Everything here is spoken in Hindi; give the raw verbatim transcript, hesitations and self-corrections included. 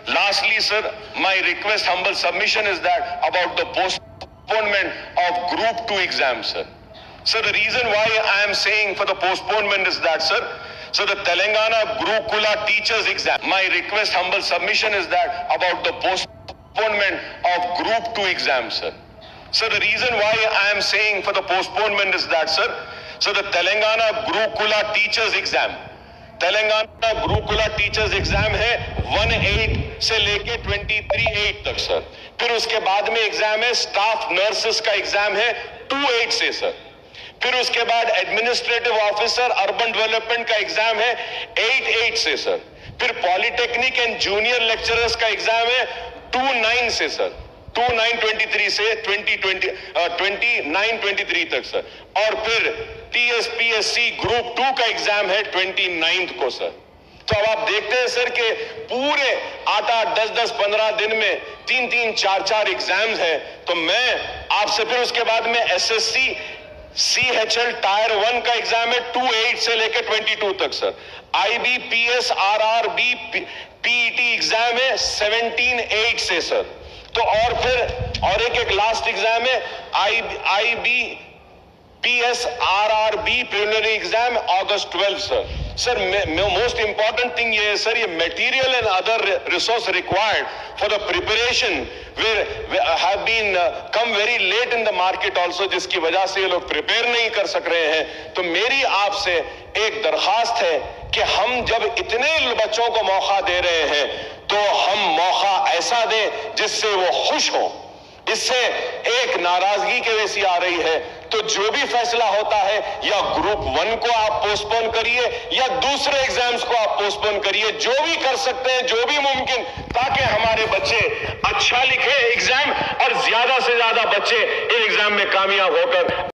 Lastly, sir, my request, humble submission is that about the postponement of Group two exams, sir. So the reason why I am saying for the postponement is that, sir, so the Telangana Gurukula teachers exam, my request, humble submission is that about the postponement of Group two exams, sir. So the reason why I am saying for the postponement is that, sir, so the Telangana Gurukula teachers exam, Telangana Gurukula teachers exam है वन एट से लेके ट्वेंटी थ्री एट तक सर। फिर उसके बाद में एग्जाम है स्टाफ नर्सेस का एग्जाम है टू एट से सर। फिर उसके बाद एडमिनिस्ट्रेटिव ऑफिसर अर्बन डेवलपमेंट का एग्जाम है एट एट से सर। फिर पॉलिटेक्निक एंड जूनियर लेक्चरर्स का एग्जाम है टू नाइन से sir, two nine twenty three से twenty twenty twenty nine twenty three तक सर। और फिर टीएसपीएससी ग्रुप टू का एग्जाम है ट्वेंटी नाइन्थ को सर। तो अब आप देखते हैं सर कि पूरे आठ आठ दस दस पंद्रह दिन में तीन तीन चार चार एग्जाम्स हैं। तो मैं आपसे फिर उसके बाद में एसएससी सीएचएल टायर वन का एग्जाम है टू एट से लेकर ट्वेंटी टू तक sir. IBPS RRB PET exam है सेवनटीन एट से सर। तो और फिर और एक एक लास्ट एग्जाम है I I B P S R R B preliminary exam August twelfth sir. Sir most important thing ये है सर, ये material and other resource required for the preparation were have been come very late in the market also, जिसकी वजह से ये लोग प्रिपेयर नहीं कर सक रहे हैं। तो मेरी आपसे एक दरखास्त है कि हम जब इतने बच्चों को मौका दे रहे हैं तो हम मौका ऐसा दें जिससे वो खुश हो। इससे एक नाराजगी की वजह आ रही है, तो जो भी फैसला होता है या ग्रुप वन को आप पोस्टपोन करिए या दूसरे एग्जाम्स को आप पोस्टपोन करिए, जो भी कर सकते हैं, जो भी मुमकिन, ताकि हमारे बच्चे अच्छा लिखे एग्जाम और ज्यादा से ज्यादा बच्चे इन एग्जाम में कामयाब होकर